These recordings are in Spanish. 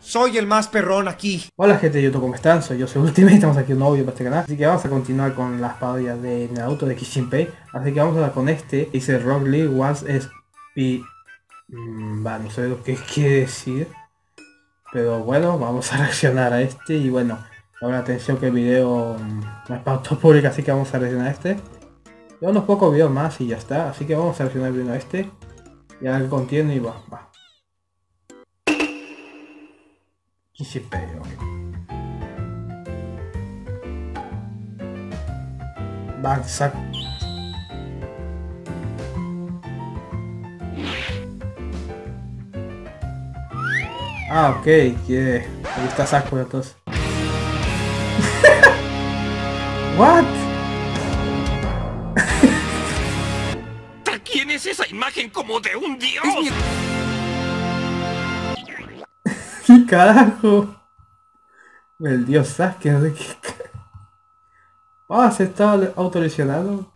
Soy el más perrón aquí. Hola gente de YouTube, ¿cómo están? Soy yo, soy Ultimate, estamos aquí un nuevo video para este canal. Así que vamos a continuar con las parodias de Naruto de Kishinpei. Así que vamos a con este, dice Rock Lee was no sé lo que quiere decir. Pero bueno, vamos a reaccionar a este y bueno, ahora atención que el video no es para todo público, así que vamos a reaccionar a este. Y unos pocos videos más y ya está, así que vamos a reaccionar bien a este. Y a ver qué contiene y va. Kishinpei, ok. Backsack. Ah, ok, quiere. Ahí está Sakura entonces. What? ¿Quién es esa imagen como de un dios? ¿Qué carajo? El dios Sasuke, no sé qué. Ah, se está autolesionando.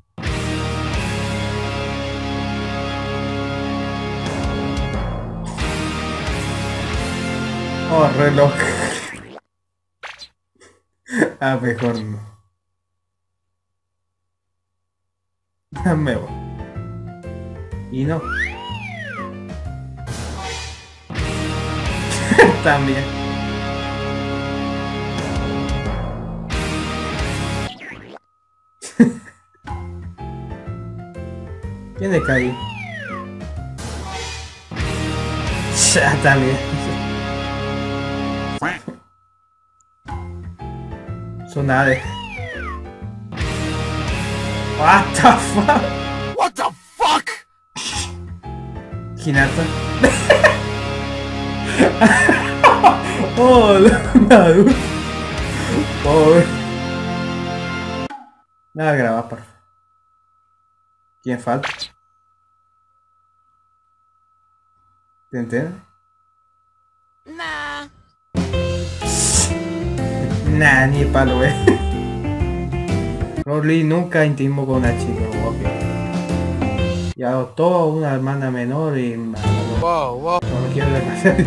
Oh, reloj. Ah, mejor no. Me voy. Y no. También. ¿Quién es Kai? Ya también. Tsunade. What the fuck? What the fuck? Hinata. Oh, Naruto. Oh. Nada, grabar, por favor. ¿Quién falta? ¿Te entiendes? Nah. Nah, ni palo, Rock Lee nunca intimó con una chica, ok. Y adoptó a una hermana menor y... Wow. No me quiero demasiado.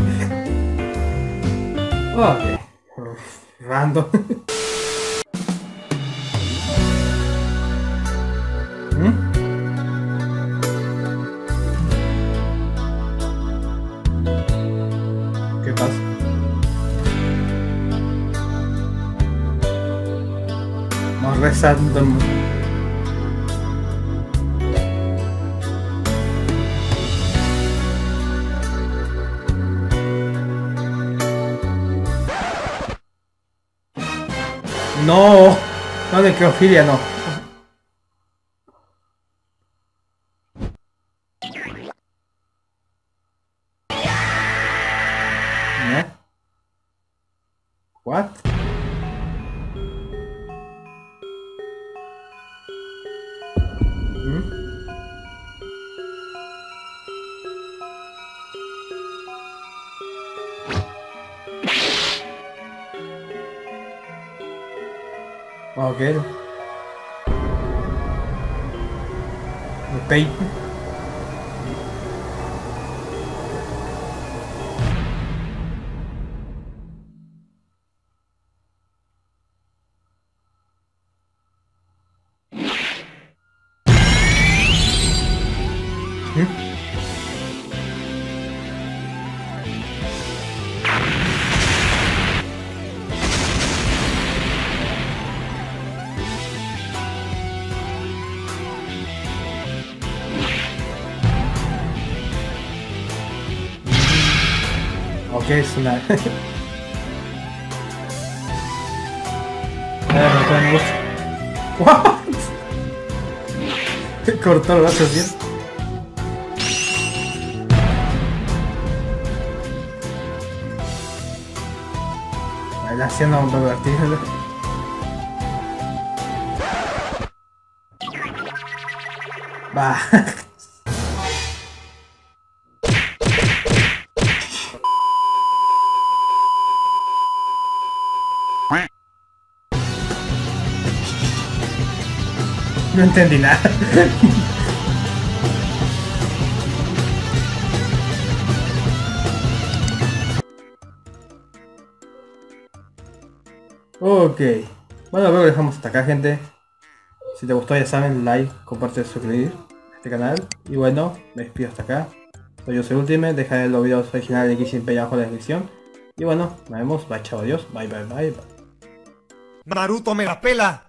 Ok. Random. ¿Mm? ¿Qué pasa? Vamos rezando. No, no, necrofilia no. ¿Eh? What? ¿Mm? Ok. Ok. ¿Mm? Ok, es una... What? Cortó el brazo bien. Ahí haciendo un pervertido. Va. No entendí nada. Ok. Bueno, luego dejamos hasta acá, gente. Si te gustó, ya saben, like, comparte, suscribir a este canal. Y bueno, me despido hasta acá. Yo soy Ultimate, deja los videos originales de Kishin abajo en la descripción. Y bueno, nos vemos, bye, chao, adiós, bye, bye, bye, bye. Naruto me la pela.